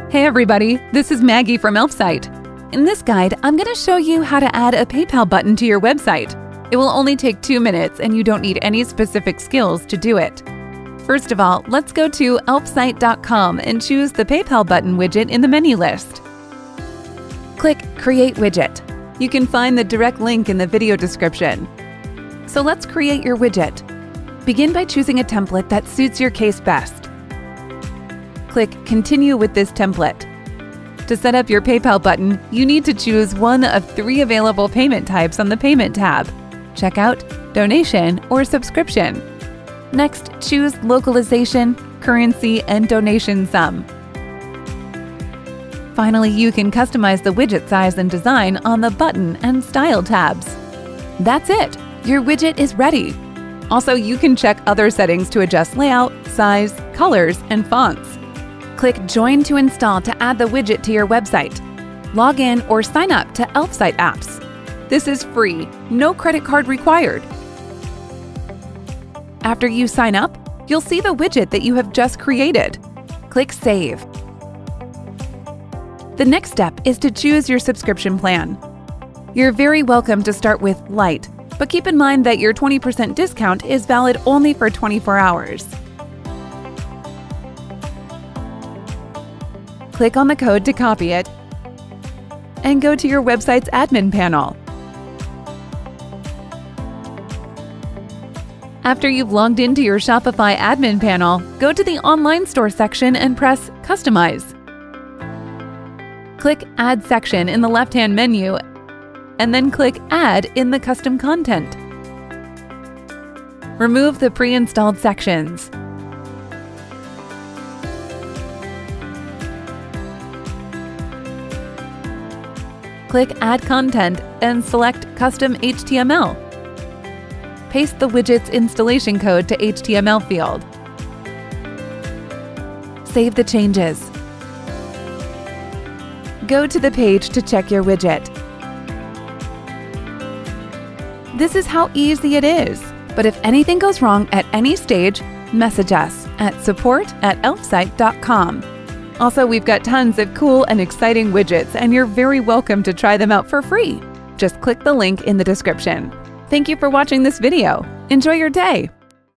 Hey everybody, this is Maggie from Elfsight. In this guide, I'm going to show you how to add a PayPal button to your website. It will only take 2 minutes and you don't need any specific skills to do it. First of all, let's go to elfsight.com and choose the PayPal button widget in the menu list. Click Create Widget. You can find the direct link in the video description. So let's create your widget. Begin by choosing a template that suits your case best. Click Continue with this template. To set up your PayPal button, you need to choose one of 3 available payment types on the Payment tab: Checkout, Donation, or Subscription. Next, choose Localization, Currency, and Donation Sum. Finally, you can customize the widget size and design on the Button and Style tabs. That's it! Your widget is ready! Also, you can check other settings to adjust layout, size, colors, and fonts. Click Join to install to add the widget to your website. Log in or sign up to Elfsight apps. This is free, no credit card required. After you sign up, you'll see the widget that you have just created. Click Save. The next step is to choose your subscription plan. You're very welcome to start with Lite, but keep in mind that your 20% discount is valid only for 24 hours. Click on the code to copy it and go to your website's admin panel. After you've logged into your Shopify admin panel, go to the Online Store section and press Customize. Click Add Section in the left-hand menu and then click Add in the Custom Content. Remove the pre-installed sections. Click Add Content and select Custom HTML. Paste the widget's installation code to HTML field. Save the changes. Go to the page to check your widget. This is how easy it is. But if anything goes wrong at any stage, message us at support@elfsight.com. Also, we've got tons of cool and exciting widgets, and you're very welcome to try them out for free. Just click the link in the description. Thank you for watching this video. Enjoy your day!